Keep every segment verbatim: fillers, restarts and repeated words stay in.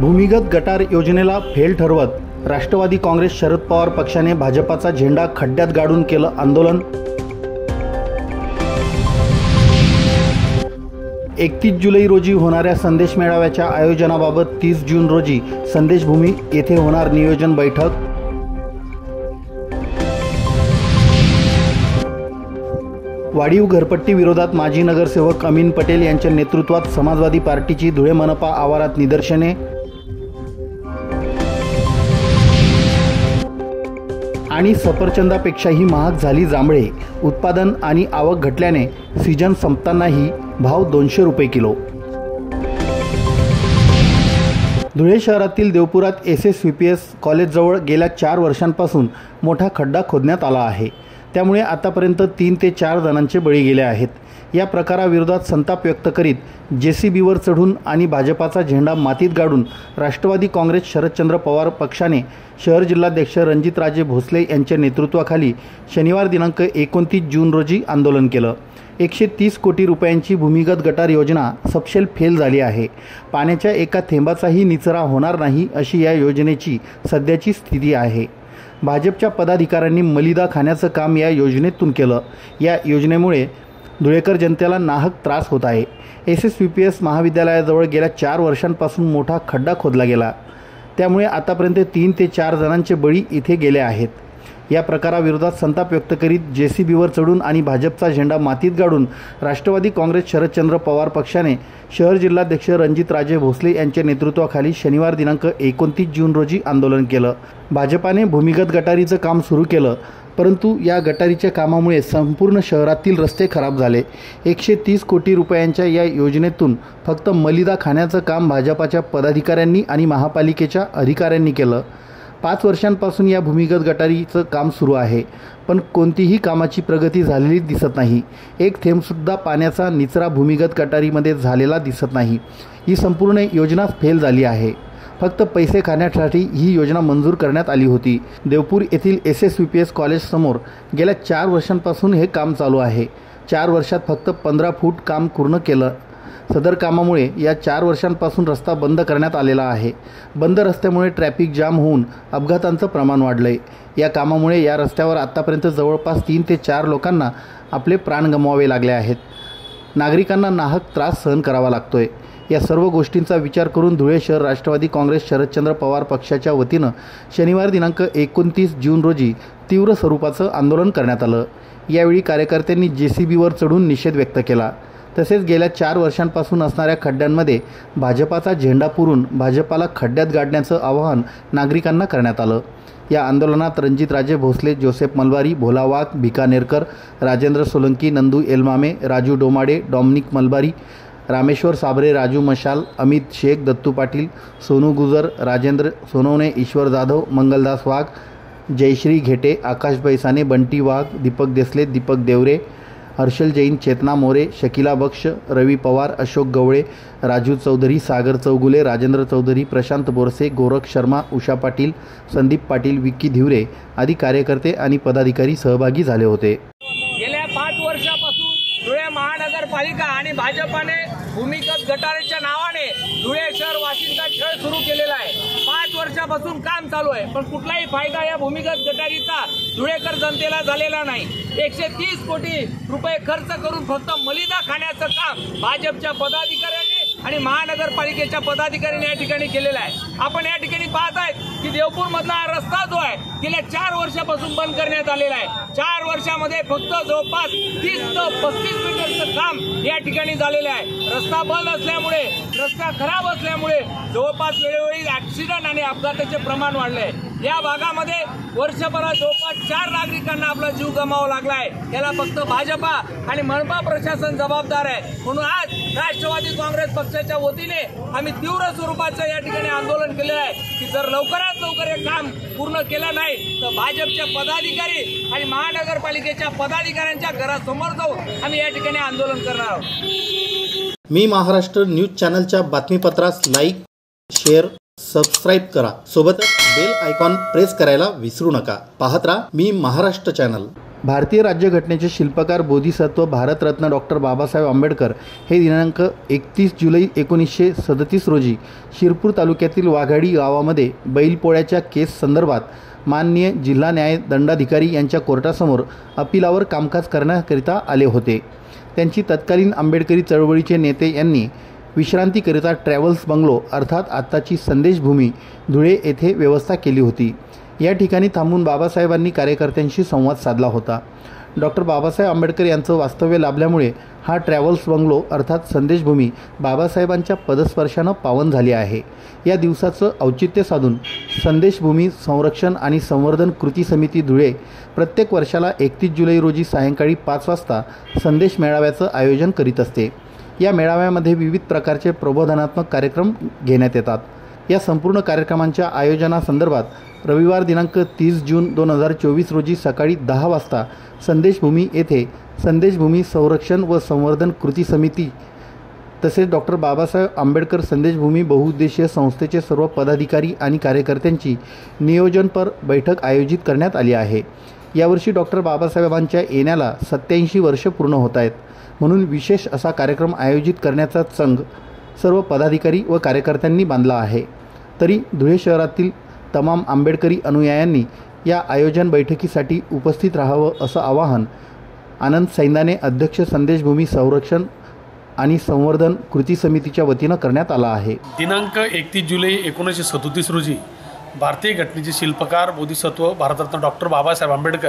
भूमिगत गटार योजनेला फेल ठरवत राष्ट्रवादी काँग्रेस शरद पवार पक्षाने भाजपाचा झेंडा खड्ड्यात गाडून केलं आंदोलन। एकतीस जुलै रोजी होणाऱ्या संदेश मेळाव्याच्या आयोजनाबाबत तीस जून रोजी संदेशभूमी येथे होणार नियोजन बैठक। वाढीव घरपट्टी विरोधात माजी नगरसेवक अमीन पटेल यांच्या नेतृत्वात समाजवादी पार्टीची धुळे मनपा आवारात निदर्शने। आणि सफरचंदापेक्षाही महाग झाली जांभळे, उत्पादन आणि आवक घटल्याने सीजन संपतानाही भाव दोनशे रुपये किलो। धुळे शहरातील देवपुरात S S V P S कॉलेजजवळ गेल्या चार वर्षांपासून मोठा खड्डा खोदण्यात आला आहे। त्यामुळे आतापर्यंत तीन ते चार जणांचे बळी गेले आहेत। या प्रकाराविरोधात संताप व्यक्त करीत जेसीबीवर चढून आणि भाजपाचा झेंडा मातीत गाडून राष्ट्रवादी काँग्रेस शरदचंद्र पवार पक्षाने शहर जिल्हाध्यक्ष रणजितराजे भोसले यांच्या नेतृत्वाखाली शनिवार दिनांक एकोणतीस जून रोजी आंदोलन केलं। एकशे तीस कोटी रुपयांची भूमिगत गटार योजना सपशेल फेल झाली आहे। पाण्याच्या एका थेंबाचाही निचरा होणार नाही अशी या योजनेची सध्याची स्थिती आहे। भाजपच्या पदाधिकाऱ्यांनी मलिदा खाण्याचं काम या योजनेतून केलं। या योजनेमुळे धुळेकर जनतेला नाहक त्रास होत आहे। S S V P S महाविद्यालयाजवळ गेल्या चार वर्षांपासून मोठा खड्डा खोदला गेला। त्यामुळे आतापर्यंत तीन ते चार जणांचे बळी इथे गेले आहेत। या प्रकाराविरोधात संताप व्यक्त करीत जेसीबीवर चढून आणि भाजपचा झेंडा मातीत गाडून राष्ट्रवादी काँग्रेस शरदचंद्र पवार पक्षाने शहर जिल्हाध्यक्ष रणजितराजे भोसले यांच्या नेतृत्वाखाली शनिवार दिनांक एकोणतीस जून रोजी आंदोलन केलं। भाजपाने भूमिगत गटारीचं काम सुरू केलं, परंतु या गटारीच्या कामामुळे संपूर्ण शहरातील रस्ते खराब झाले। एकशे तीस कोटी रुपयांच्या या योजनेतून फक्त मलिदा खाण्याचं काम भाजपाच्या पदाधिकाऱ्यांनी आणि महापालिकेच्या अधिकाऱ्यांनी केलं। पाच वर्षांपासून या भूमिगत गटारीचं काम सुरू आहे, पण कोणतीही कामाची प्रगती झालेली दिसत नाही। एक थेंबसुद्धा पाण्याचा निचरा भूमिगत गटारीमध्ये झालेला दिसत नाही। ही संपूर्ण योजना फेल झाली आहे। फक्त पैसे खाण्यासाठी ही योजना मंजूर करण्यात आली होती। देवपूर येथील S S V P S कॉलेजसमोर गेल्या चार वर्षांपासून हे काम चालू आहे। चार वर्षात फक्त पंधरा फूट काम पूर्ण केलं। सदर कामामुळे या चार वर्षांपासून रस्ता बंद करण्यात आलेला आहे। बंद रस्त्यामुळे ट्रॅफिक जाम होऊन अपघातांचं प्रमाण वाढलंय। या कामामुळे या रस्त्यावर आतापर्यंत जवळपास तीन ते चार लोकांना आपले प्राण गमवावे लागले आहेत। नागरिकांना नाहक त्रास सहन करावा लागतोय। या सर्व गोष्टींचा विचार करून धुळे शहर राष्ट्रवादी काँग्रेस शरदचंद्र पवार पक्षाच्या वतीनं शनिवार दिनांक एकोणतीस जून रोजी तीव्र स्वरूपाचं आंदोलन करण्यात आलं। यावेळी कार्यकर्त्यांनी जेसीबीवर चढून निषेध व्यक्त केला। तसेच गेल्या चार वर्षांपासून असणाऱ्या खड्ड्यांमध्ये भाजपाचा झेंडा पुरून भाजपाला खड्ड्यात गाडण्याचं आवाहन नागरिकांना करण्यात आलं। या आंदोलनात रणजितराजे भोसले, जोसेफ मलबारी, भोला वाघ, भिका नेरकर, राजेंद्र सोलंकी, नंदू एलमामे, राजू डोमाडे, डॉमिनिक मलबारी, रामेश्वर साबरे, राजू मशाल, अमित शेख, दत्तू पाटील, सोनू गुजर, राजेंद्र सोनवणे, ईश्वर जाधव, मंगलदास वाघ, जयश्री घेटे, आकाश बैसाने, बंटी वाघ, दीपक देसले, दीपक देवरे, हर्षल जैन, चेतना मोरे, शकीला बक्ष, रवी पवार, अशोक गवळे, राजू चौधरी, सागर चौगुले, राजेंद्र चौधरी, प्रशांत बोरसे, गोरख शर्मा, उषा पाटील, संदीप पाटील, विक्की धिवरे आदी कार्यकर्ते आणि पदाधिकारी सहभागी झाले होते। गेल्या पाच वर्षापासून धुळे महानगरपालिका आणि भाजपाने भूमिगत गटारीच्या नावाने धुळे शहर वासिंचा खेळ सुरू केलेला आहे। पाच वर्षापासून काम चालू आहे, पण कुठलाही फायदा या भूमिगत गटारीचा धुळेकर जनतेला झालेला नाही। एकशे तीस कोटी रुपये खर्च करून फक्त मलिदा खाण्याचं काम भाजपच्या पदाधिकाऱ्यांनी आणि महानगरपालिकेच्या पदाधिकाऱ्यांनी या ठिकाणी केलेलं आहे। आपण या ठिकाणी पाहत आहेत की देवपूर मधला हा रस्ता जो आहे गेल्या चार वर्षापासून बंद करण्यात आलेला आहे। चार वर्षामध्ये फक्त जवळपास तीस ते पस्तीस मीटरचं काम या ठिकाणी झालेलं आहे। रस्ता बंद असल्यामुळे, रस्ता खराब असल्यामुळे जवळपास वेळोवेळी ऍक्सिडेंट आणि अपघाताचे प्रमाण वाढले आहे। या भागामध्ये वर्षभरात जवळपास चार नागरिकांना आपला जीव गमावा लागला आहे। याला फक्त भाजपा आणि मनपा प्रशासन जबाबदार आहे। म्हणून आज राष्ट्रवादी काँग्रेस पक्षाच्या वतीने आम्ही तीव्र स्वरूपाचं या ठिकाणी आंदोलन केलेलं आहे की जर लवकरात लवकर हे काम पूर्ण केलं नाही तर भाजपचे पदाधिकारी आणि महानगरपालिकेच्या पदाधिकाऱ्यांच्या घरासमोर जाऊन आम्ही या ठिकाणी आंदोलन करणार आहोत। मी महाराष्ट्र न्यूज चॅनलच्या बातमीपत्रास लाईक, शेअर, सबस्क्राईब करा। सोबतच बेल आयकॉन प्रेस करायला विसरू नका। पाहत राहा मी महाराष्ट्र चॅनल। भारतीय राज्यघटनेचे शिल्पकार बोधिसत्व भारतरत्न डॉक्टर बाबासाहेब आंबेडकर हे दिनांक एकतीस जुलै एकोणीसशे सदतीस रोजी शिरपूर तालुक्यातील वाघाडी गावामध्ये बैलपोळ्याच्या केस संदर्भात माननीय जिल्हा न्याय दंडाधिकारी यांच्या कोर्टासमोर अपिलावर कामकाज करण्याकरिता आले होते। त्यांची तत्कालीन आंबेडकरी चळवळीचे नेते यांनी विश्रांतीकरिता ट्रॅव्हल्स बंगलो अर्थात आत्ताची संदेशभूमी धुळे येथे व्यवस्था केली होती। या ठिकाणी थांबून बाबासाहेबांनी कार्यकर्त्यांशी संवाद साधला होता। डॉक्टर बाबासाहेब आंबेडकर यांचं वास्तव्य लाभल्यामुळे हा ट्रॅव्हल्स बंगलो अर्थात संदेशभूमी बाबासाहेबांच्या पदस्पर्शानं पावन झाली आहे। या दिवसाचं औचित्य साधून संदेशभूमी संरक्षण आणि संवर्धन कृती समिती धुळे प्रत्येक वर्षाला एकतीस जुलै रोजी सायंकाळी पाच वाजता संदेश मेळाव्याचं आयोजन करीत असते। या मेळाव्यामध्ये विविध प्रकारचे प्रबोधनात्मक कार्यक्रम घेण्यात येतात। या संपूर्ण कार्यक्रमांच्या आयोजनासंदर्भात रविवार दिनांक तीस जून दोन हजार चोवीस रोजी सकाळी दहा वाजता संदेशभूमी येथे संदेशभूमी संरक्षण व संवर्धन कृती समिती तसेच डॉक्टर बाबासाहेब आंबेडकर संदेशभूमी बहुउद्देशीय संस्थेचे सर्व पदाधिकारी आणि कार्यकर्त्यांची नियोजनपर बैठक आयोजित करण्यात आली आहे। यावर्षी डॉक्टर बाबासाहेबांच्या येण्याला सत्याऐंशी वर्ष पूर्ण होत आहेत, म्हणून विशेष असा कार्यक्रम आयोजित करण्याचा चंग सर्व पदाधिकारी व कार्यकर्त्यांनी बांधला आहे। तरी धुळे शहरातील तमाम आंबेडकरी अनुयायांनी या आयोजन बैठकीसाठी उपस्थित राहावं असं आवाहन आनंद सैंदाने अध्यक्ष संदेशभूमी संरक्षण आणि संवर्धन कृती समितीच्या वतीनं करण्यात आला आहे। दिनांक एकतीस जुलै एकोणीसशे सदोतीस रोजी भारतीय घटनेचे शिल्पकार बोधिसत्व भारतरत्न डॉक्टर बाबासाहेब आंबेडकर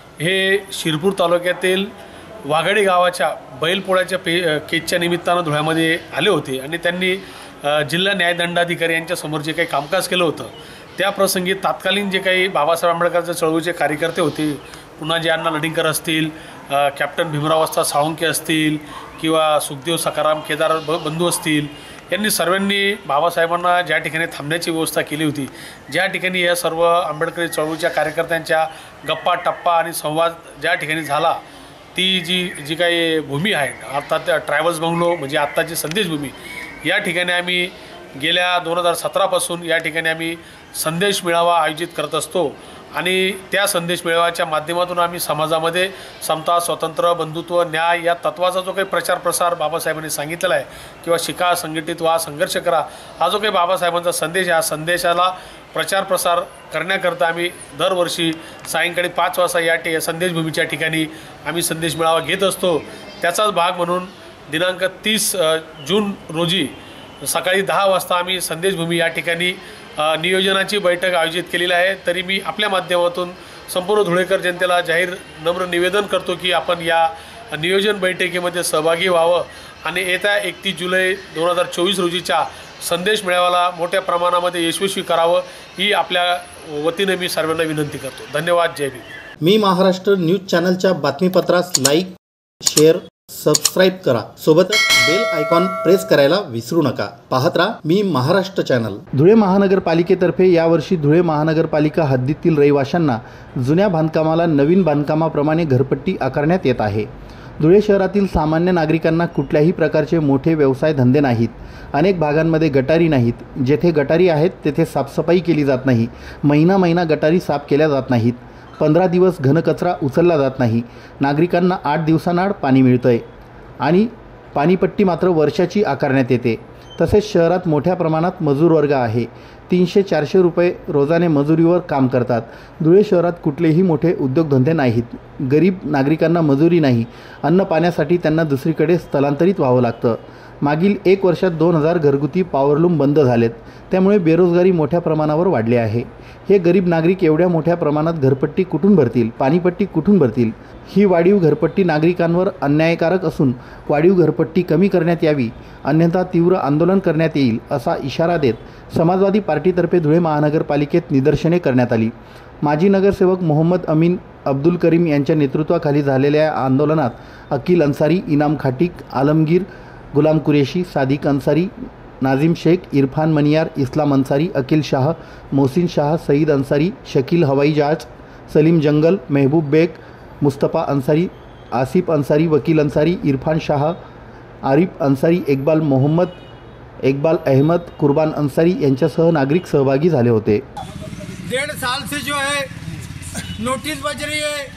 हे शिरपूर तालुक्यातील वाघाडी गावाच्या बैलपोळ्याच्या पे केसच्या निमित्तानं धुळ्यामध्ये आले होते आणि त्यांनी जिल्हा न्यायदंडाधिकारी यांच्या समोर जे काही कामकाज केलं होतं त्या प्रसंगी तात्कालीन जे काही बाबासाहेब आंबेडकरचे चळवळीचे कार्यकर्ते होते, पुन्हा जे अण्णा लडिंकर असतील, कॅप्टन भीमरावस्ता साळुंखे असतील किंवा सुखदेव सखाराम केदार बंधू असतील, यांनी सर्वांनी बाबासाहेबांना ज्या ठिकाणी थांबण्याची व्यवस्था केली होती, ज्या ठिकाणी या सर्व आंबेडकरी चळवळीच्या कार्यकर्त्यांच्या गप्पा टप्पा आणि संवाद ज्या ठिकाणी झाला ती जी जी काही भूमी आहे अर्थात ट्रॅव्हल्स बंगलो म्हणजे आत्ताची संदेशभूमी, या ठिकाणी आम्ही गेल्या दोन हजार सतरापासून या ठिकाणी आम्ही संदेश मेळावा आयोजित करत असतो आणि त्या संदेश मेळाव्याच्या माध्यमातून आम्ही समाजामध्ये समता, स्वातंत्र्य, बंधुत्व, न्याय या तत्वाचा जो काही प्रचार प्रसार बाबासाहेबांनी सांगितलेला आहे किंवा शिका, संघटित व्हा, संघर्ष करा, हा जो काही बाबासाहेबांचा संदेश आहे, हा संदेशाला प्रचार प्रसार करण्याकरता आम्ही दरवर्षी सायंकाळी पाच वाजता या टे संदेशभूमीच्या ठिकाणी आम्ही संदेश मेळावा घेत असतो। त्याचाच भाग म्हणून दिनांक तीस जून रोजी सकाळी दहा वाजता आम्ही संदेशभूमी या ठिकाणी नियोजनाची बैठक आयोजित केलेली आहे। तरी मी आपल्या माध्यमातून संपूर्ण धुळेकर जनतेला जाहीर नम्र निवेदन करतो की आपण या नियोजन बैठकीमध्ये सहभागी व्हावं आणि येत्या एकतीस जुलै दोन हजार चोवीस रोजीच्या संदेश मेळाव्याला मोठ्या प्रमाणामध्ये यशस्वी करावं ही आपल्या वतीने मी सर्वांना विनंती करतो। धन्यवाद। जय भीम। मी महाराष्ट्र न्यूज चॅनलच्या बातमीपत्रास लाईक, शेअर, सबस्क्राईब करा, सोबतच बेल आयकॉन प्रेस करायला विसरू नका। पाहत राहा मी महाराष्ट्र चॅनल। धुळे महानगरपालिकेतर्फे यावर्षी धुळे महानगरपालिका हद्दीतील रहिवाशांना जुन्या बांधकामाला नवीन बांधकामाप्रमाणे घरपट्टी आकारण्यात येत आहे। धुळे शहरातील सामान्य नागरिकांना कुठल्याही प्रकारचे मोठे व्यवसाय धंदे नाहीत, अनेक भागांमध्ये गटारी नाहीत, जेथे गटारी आहेत तेथे साफसफाई केली जात नाही, महिना महिना गटारी साफ केल्या जात नाहीत, पंधरा दिवस घनकचरा उचलला जात नाही, नागरिकांना आठ दिवसांआड पाणी मिळतंय आणि पाणीपट्टी मात्र वर्षाची आकारण्यात येते। तसेच शहरात मोठ्या प्रमाणात मजूर वर्ग आहे, तीनशे चारशे रुपये रोजाने मजुरीवर काम करतात। धुळे शहरात कुठलेही मोठे उद्योगधंदे नाहीत, गरीब नागरिकांना मजुरी नाही, अन्न पाण्यासाठी त्यांना दुसरीकडे स्थलांतरित व्हावं लागतं। मागील एक वर्षात दोन हजार घरगुती पॉवरलूम बंद झालेत, त्यामुळे बेरोजगारी मोठ्या प्रमाणावर वाढली आहे। हे गरीब नागरिक एवढ्या मोठ्या प्रमाणात घरपट्टी कुठून भरतील, पाणीपट्टी कुठून भरतील? ही वाढीव घरपट्टी नागरिकांवर अन्यायकारक असून वाढीव घरपट्टी कमी करण्यात यावी, अन्यथा तीव्र आंदोलन करण्यात येईल असा इशारा देत समाजवादी पार्टीतर्फे धुळे महानगरपालिकेत निदर्शने करण्यात आली। माजी नगरसेवक मोहम्मद अमीन अब्दुल करीम यांच्या नेतृत्वाखाली झालेल्या अंदोलनात अकील अन्सारी, इनाम खाटिक, आलमगीर, गुलाम कुरेशी, सादिक अन्सारी, नाजिम शेख, इरफान मनियार, इस्लाम अन्सारी, अकील शाह, मोहसिन शाह, सईद अन्सारी, शकील हवाई जहाज, सलीम जंगल, महबूब बेग, मुस्तफ़ा अन्सारी, आसिफ अन्सारी, वकील अन्सारी, इरफान शाह, आरिफ अन्सारी, इकबाल मोहम्मद, इकबाल अहमद, कुर्बान अन्सारी यांच्यासह नागरिक सहभागी झाले होते। डेढ़ साल से जो है नोटिस बज रही है,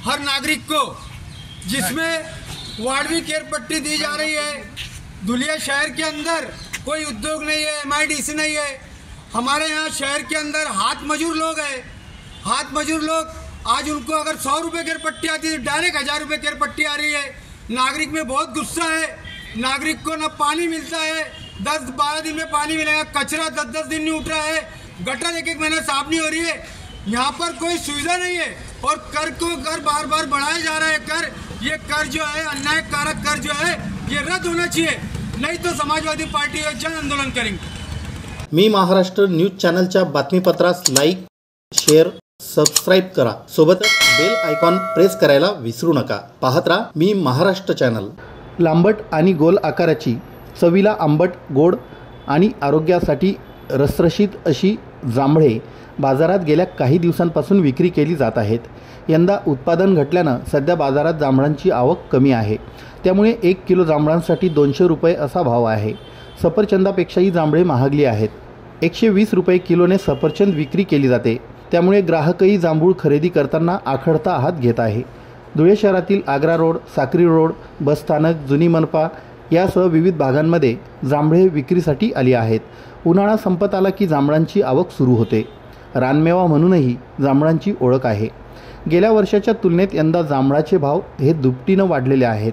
हर नागरिक को, जिसमें वार्डवी केयर पट्टी दी जा रही है। धुलिया शहर के अंदर कोई उद्योग नहीं है, एम आई डी सी नहीं है। हमारे यहाँ शहर के अंदर हाथ मजूर लोग हैं। हाथ मजूर लोग आज उनको अगर सौ रुपये केयर पट्टी आती है, डायरेक्ट हज़ार रुपये केयर पट्टी आ रही है। नागरिक में बहुत गुस्सा है। नागरिक को न पानी मिलता है, दस बारह दिन में पानी मिलेगा, कचरा दस दस दिन नहीं उठ रहा है, गटर एक एक महीना साफ नहीं हो रही है। यहाँ पर कोई सुविधा नहीं है और कर को कर बार बार बढ़ाया जा रहा है। कर ये कर जो है अन्यायकारक कर जो है ये रद्द होना चाहिए, नहीं तो समाजवादी पार्टी जन आंदोलन करेंगे। मी महाराष्ट्र न्यूज चॅनलच्या बातमीपत्रास लाईक, शेअर, सबस्क्राईब करा. सोबतच बेल आयकॉन प्रेस करायला विसरू नका. पाहत राहा मी महाराष्ट्र चॅनल. लांबट आणि गोल आकाराची, चवीला आंबट, गोड आणि आरोग्यासाठी रसरशीत अशी जांभळे बाजारात गेल्या काही दिवसांपासून विक्री केली जात आहेत. यंदा उत्पादन घटल्यानं सध्या बाजारात जांभळांची आवक कमी आहे. त्यामुळे एक किलो जांभळांसाठी दोनशे रुपये असा भाव आहे. सफरचंदापेक्षाही जांभळे महागली आहेत. एकशे वीस रुपये किलोने सफरचंद विक्री केली जाते. त्यामुळे ग्राहकही जांभूळ खरेदी करताना आखडता हात घेत आहे. धुळे शहरातील आग्रा रोड, साक्री रोड, बसस्थानक, जुनी मनपा यासह विविध भागांमध्ये जांभळे विक्रीसाठी आली आहेत. उन्हाळा संपत आला की जांभळांची आवक सुरू होते. रानमेवा म्हणूनही जांभळांची ओळख आहे. गेल्या वर्षाच्या तुलनेत यंदा जांभळाचे भाव हे दुपटीनं वाढलेले आहेत.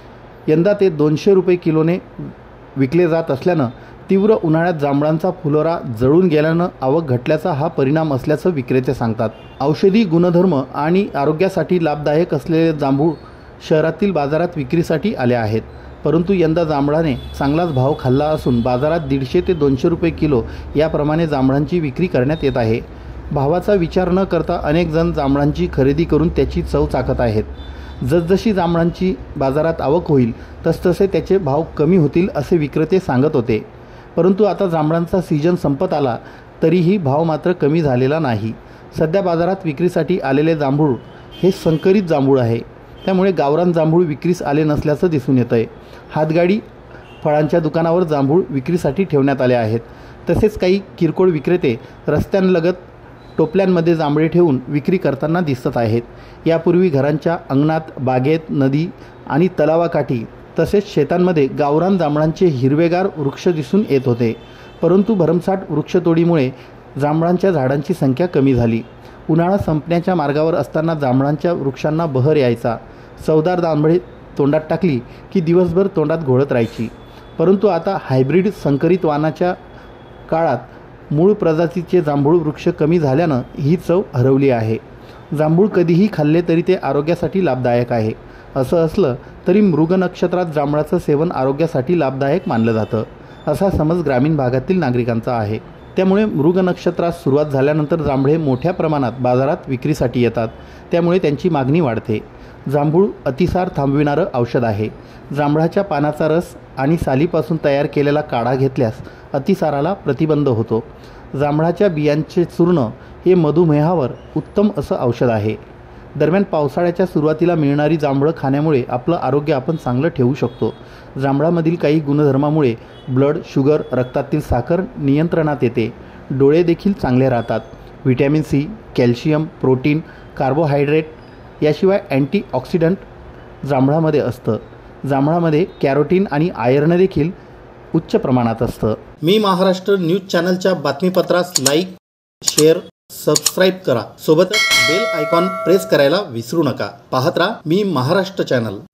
यंदा ते दोनशे रुपये किलोने विकले जात असल्यानं तीव्र उन्हाळ्यात जांभळांचा फुलोरा जळून गेल्यानं आवक घटल्याचा हा परिणाम असल्याचं विक्रेते सांगतात. औषधी गुणधर्म आणि आरोग्यासाठी लाभदायक असलेले जांभूळ शहरातील बाजारात विक्रीसाठी आले आहेत. परंतु यंदा जांभळाने चांगलाच भाव खाल्ला असून बाजारात दीडशे ते दोनशे रुपये किलो याप्रमाणे जांभळांची विक्री करण्यात येत आहे. भावाचा विचार न करता अनेक जण जांभळांची खरेदी करून त्याची चव चाखत आहेत. जसजशी जांभळांची बाजारात आवक होईल तसतसे त्याचे भाव कमी होतील असे विक्रेते सांगत होते. परंतु आता जांभळांचा सीजन संपत आला तरीही भाव मात्र कमी झालेला नाही. सध्या बाजारात विक्रीसाठी आलेले जांभूळ हे संकरित जांभूळ आहे. त्यामुळे गावरान जांभूळ विक्रीस आले नसल्याचं दिसून येतं आहे. हातगाडी फळांच्या दुकानावर जांभूळ विक्रीसाठी ठेवण्यात आले आहेत. तसेच काही किरकोळ विक्रेते रस्त्यांलगत टोपल्यांमध्ये जांभळे ठेवून विक्री करताना दिसत आहेत. यापूर्वी घरांच्या अंगणात, बागेत, नदी आणि तलावाकाठी तसेच शेतांमध्ये गावरान जांभळांचे हिरवेगार वृक्ष दिसून येत होते. परंतु भरमसाठ वृक्षतोडीमुळे जांभळांच्या झाडांची संख्या कमी झाली. उन्हाळा संपण्याच्या मार्गावर असताना जांभळांच्या वृक्षांना बहर यायचा. चवदार जांभळे तोंडात टाकली की दिवसभर तोंडात घोळत राहायची. परंतु आता हायब्रिड संकरित वाणाच्या काळात मूळ प्रजातीचे जांभूळ वृक्ष कमी झाल्यानं ही चव हरवली आहे. जांभूळ कधीही खाल्ले तरी ते आरोग्यासाठी लाभदायक आहे. असं असलं तरी मृग नक्षत्रात जांभळाचं सेवन आरोग्यासाठी लाभदायक मानलं जातं असा समज ग्रामीण भागातील नागरिकांचा आहे. त्यामुळे मृग नक्षत्रात सुरुवात झाल्यानंतर जांभळे मोठ्या प्रमाणात बाजारात विक्रीसाठी येतात. त्यामुळे त्यांची मागणी वाढते. जांभूळ अतिसार थांबविणारं औषध आहे. जांभळाच्या पानाचा रस आणि सालीपासून तयार केलेला काढा घेतल्यास अतिसाराला प्रतिबंध होतो. जांभळाच्या बियांचे चूर्ण हे मधुमेहावर उत्तम असं औषध आहे. दरम्यान पावसाळ्याच्या सुरुवातीला मिळणारी जांभळं खाण्यामुळे आपलं आरोग्य आपण चांगलं ठेवू शकतो. जांभळामधील काही गुणधर्मामुळे ब्लड शुगर, रक्तातील साखर नियंत्रणात येते. डोळे देखील चांगले राहतात. Vitamin C, calcium, protein, carbohydrate याशिवाय अँटीऑक्सिडंट जांभळामध्ये असतं. जांभळामध्ये कॅरोटीन आणि आयर्न देखील उच्च प्रमाणात असतं. मी महाराष्ट्र न्यूज चॅनलच्या बातमीपत्रास लाईक, शेअर, सबस्क्राईब करा. सोबतच बेल आयकॉन प्रेस करायला विसरू नका. पाहत राहा मी महाराष्ट्र चॅनल.